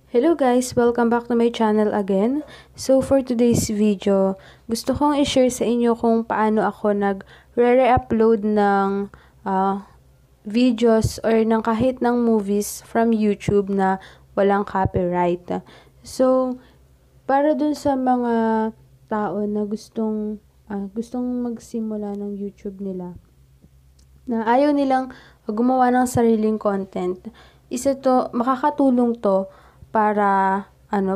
Hello guys! Welcome back to my channel again. So for today's video, gusto kong i-share sa inyo kung paano ako nag-re-upload ng videos or ng kahit ng movies from YouTube na walang copyright. So, para dun sa mga tao na gustong magsimula ng YouTube nila, na ayaw nilang gumawa ng sariling content, makakatulong to para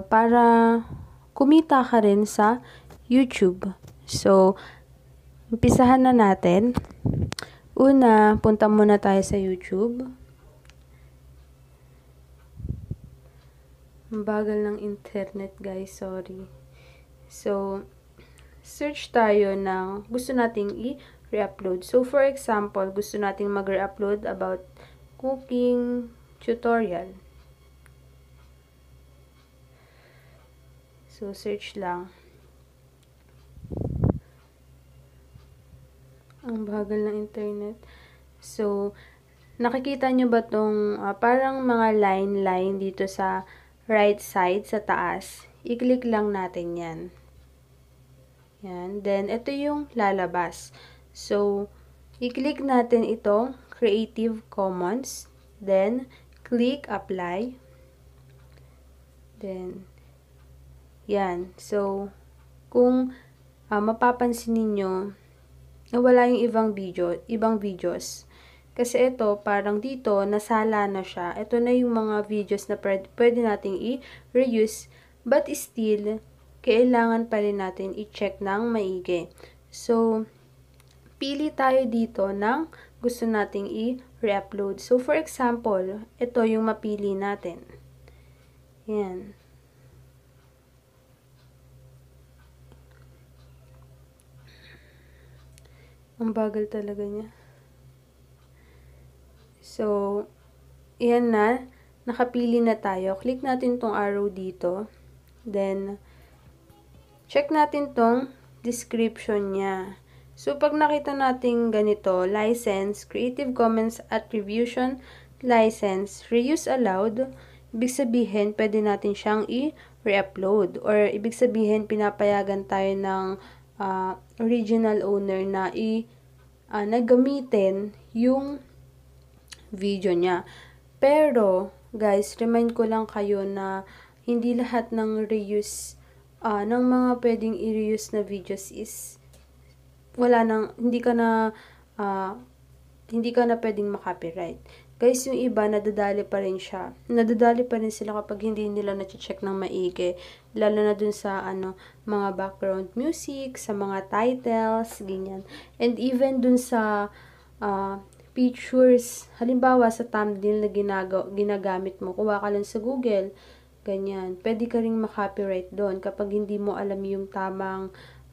kumita ka rin sa YouTube. So, umpisahan na natin. Una, punta muna tayo sa YouTube. Ang bagal ng internet, guys. Sorry. So, search tayo ng gusto nating i-re-upload. So, for example, gusto nating mag-re-upload about cooking tutorial. So, search lang. Ang bagal ng internet. So, nakikita nyo ba tong parang mga line dito sa right side, sa taas? I-click lang natin yan. Yan. Then, ito yung lalabas. So, i-click natin ito, Creative Commons. Then, click Apply. Then, yan. So, kung mapapansin ninyo, wala yung ibang videos. Kasi ito, parang dito, nasala na siya. Ito na yung mga videos na pwede nating i-reuse. But still, kailangan pa rin natin i-check ng maigi. So, pili tayo dito ng gusto nating i-re-upload. So, for example, ito yung mapili natin. Yan. Ang bagal talaga niya. So, yan na. Nakapili na tayo. Click natin tong arrow dito. Then, check natin tong description niya. So, pag nakita natin ganito, license, Creative Commons Attribution License, Reuse Allowed, ibig sabihin, pwede natin siyang i-re-upload. Or, ibig sabihin, pinapayagan tayo ng original owner na gamitin yung video niya. Pero, guys, remind ko lang kayo na hindi lahat ng reuse, ng mga pwedeng i-reuse na videos is hindi ka na pwedeng makopyright. Guys, yung iba, nadadali pa rin sila kapag hindi nila na-check ng maigi. Lalo na dun sa, mga background music, sa mga titles, ganyan. And even dun sa, pictures. Halimbawa, sa thumbnail na ginagamit mo, kuha ka lang sa Google, ganyan. Pwede ka ring makopyright doon kapag hindi mo alam yung tamang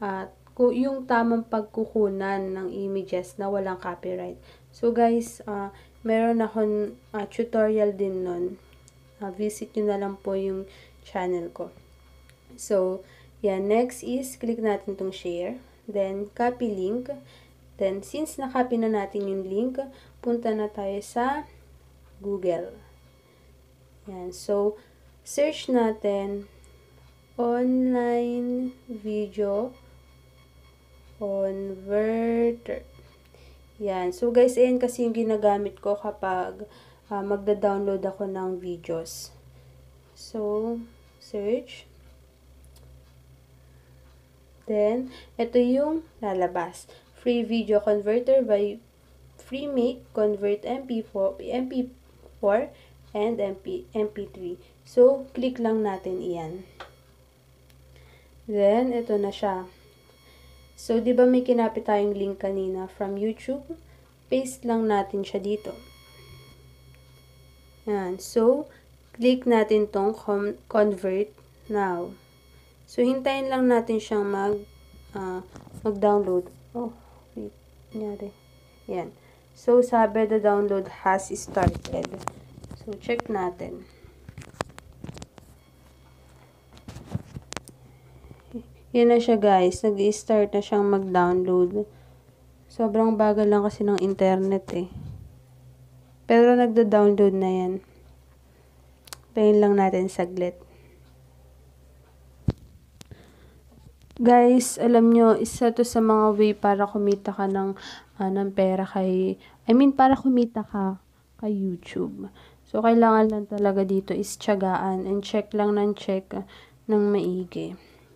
pagkukunan ng images na walang copyright. So, guys, meron akong tutorial din nun. Visit nyo na lang po yung channel ko. So, yan. Next is, click natin tong share. Then, copy link. Then, since na-copy na natin yung link, punta na tayo sa Google. Yan. So, search natin online video converter. Yan. So, guys, ayan kasi yung ginagamit ko kapag magda-download ako ng videos. So, search. Then, ito yung lalabas. Free video converter by FreeMake, convert MP4 and MP3. So, click lang natin iyan. Then, ito na siya. So, di ba may kinapit tayong link kanina from YouTube? Paste lang natin siya dito. Yan. So, click natin tong convert now. So, hintayin lang natin siyang mag-download. Oh, wait. Nangyari. Yan. So, sabi the download has started. So, check natin. Yan na siya, guys. Nag-i-start na siyang mag-download. Sobrang bagal lang kasi ng internet eh. Pero nagda-download na yan. Tayin lang natin saglit. Guys, alam nyo, isa to sa mga way para kumita ka ng pera para kumita ka kay YouTube. So, kailangan lang talaga dito is tiyagaan and check lang ng check ng maigi.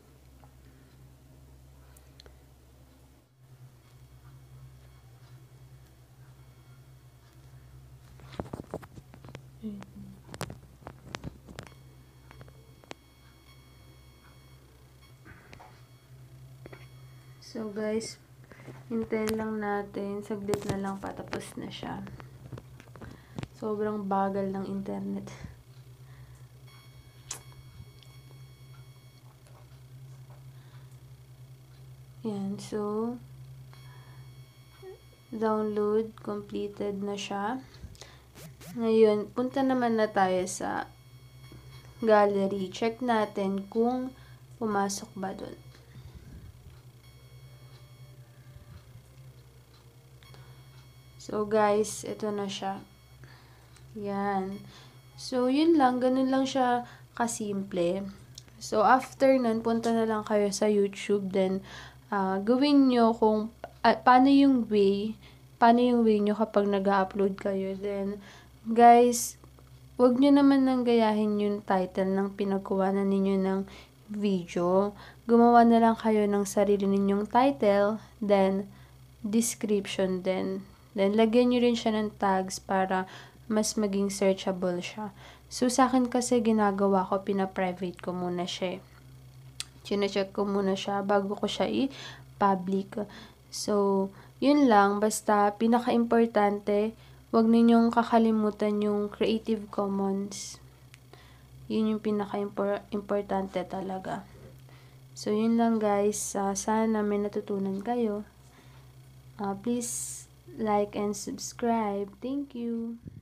So guys, hintayin lang natin, saglit na lang patapos na siya. Sobrang bagal ng internet. Yan, so download completed na siya. Ngayon, punta naman na tayo sa gallery. Check natin kung pumasok ba dun. So guys, ito na siya. Yan. So yun lang, ganun lang siya kasimple. So after nun, punta na lang kayo sa YouTube, then gawin nyo kung paano yung way nyo kapag nag-upload kayo. Then guys, wag nyo naman nang gayahin yung title ng pinagkuhanan ninyo ng video. Gumawa na lang kayo ng sarili ninyong title, then description din. Then, lagyan nyo rin siya ng tags para mas maging searchable siya. So, sa akin kasi ginagawa ko, pina-private ko muna siya. Chine-check ko muna siya bago ko siya i-public. So, yun lang. Basta, pinaka-importante, wag ninyong kakalimutan yung Creative Commons. Yun yung pinaka-importante talaga. So, yun lang guys. Sana may natutunan kayo. Please like and subscribe. Thank you.